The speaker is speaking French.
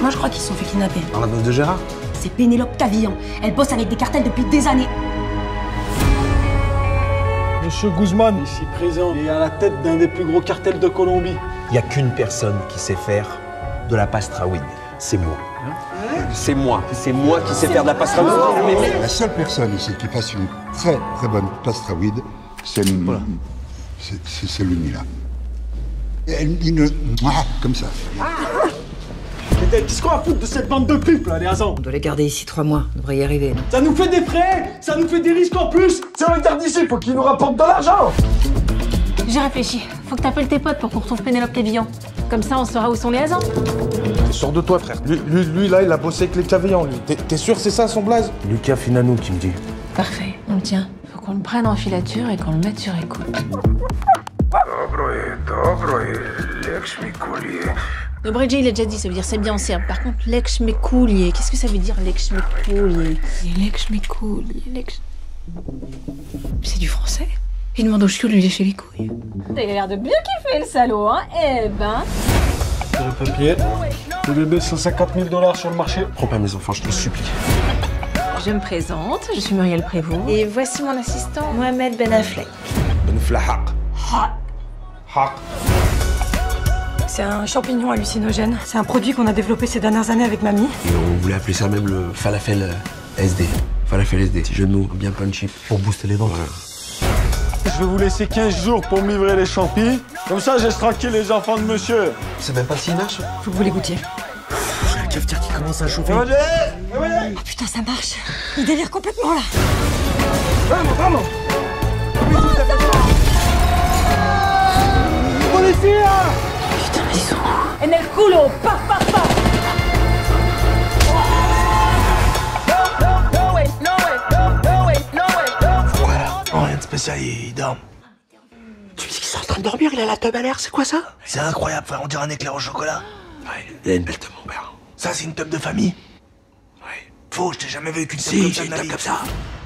Moi, je crois qu'ils se sont fait kidnapper. Dans la meuf de Gérard? C'est Pénélope Cavillon. Elle bosse avec des cartels depuis des années. Monsieur Guzman, ici présent, est à la tête d'un des plus gros cartels de Colombie. Il n'y a qu'une personne qui sait faire de la pastrawide. C'est moi. C'est moi. C'est moi qui sais faire de la pastrawide. La seule personne ici qui fasse une très très bonne pastrawide, c'est celui-là. Comme ça. Qu'est-ce qu'on va foutre de cette bande de pipes là, les hasans? On doit les garder ici 3 mois, on devrait y arriver. Non? Ça nous fait des frais, ça nous fait des risques en plus. Si on les garde ici, faut qu'ils nous rapportent de l'argent. J'ai réfléchi. Faut que t'appelles tes potes pour qu'on retrouve Pénélope Cavillon. Comme ça, on saura où sont les hasans. T'es sûr de toi, frère? Lui, là, il a bossé avec les Cavillons, lui. T'es sûr que c'est ça, son blaze? Lucas Finanou qui me dit. Parfait, on le tient. Faut qu'on le prenne en filature et qu'on le mette sur écoute. Dobredji, il a déjà dit, ça veut dire c'est bien en serbe. Par contre, lekshmekoulié, qu'est-ce que ça veut dire lekshmekoulié? Lekshmekoulié, C'est du français? Il demande au chiot de lui lécher les couilles. T'as l'air de bien kiffer le salaud, hein? Eh ben... Le papier, le bébé, 150 000 $ sur le marché. Prends pas mes enfants, je te supplie. Je me présente, je suis Muriel Prévost. Et voici mon assistant, Mohamed Ben Affleck. Ben Flahaq. Haq. C'est un champignon hallucinogène. C'est un produit qu'on a développé ces dernières années avec mamie. Et on voulait appeler ça même le falafel SD. Falafel SD, petit jeu de mots bien punchy pour booster les ventes. Voilà. Je vais vous laisser 15 jours pour me livrer les champis. Comme ça, je laisse tranquille les enfants de monsieur. C'est même pas si nache. Faut que vous les goûtiez. La cafetière qui commence à chauffer. Oh putain, ça marche. Il délire complètement là. Vamos. Policia! Putain, mais ils sont où? En el culo! Paf, paf, paf! Voilà. Oh, rien de spécial, il dort. Tu me dis qu'ils sont en train de dormir, il a la teub à l'air, c'est quoi ça? C'est incroyable, frère, on dirait un éclair au chocolat. Ouais, il a une belle teub, mon père. Ça, c'est une teub de famille? Ouais. Faux, je t'ai jamais vu qu'une teub comme ça de ma vie. Comme ça.